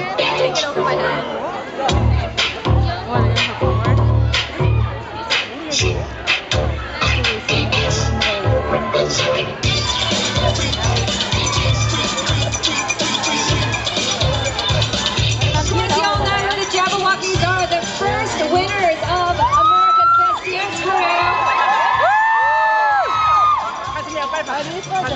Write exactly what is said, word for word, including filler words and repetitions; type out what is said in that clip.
hand. Take it over my head. Yes, y'all know who the Jabbawockeez are, the first winners of America's Best Dance Parade.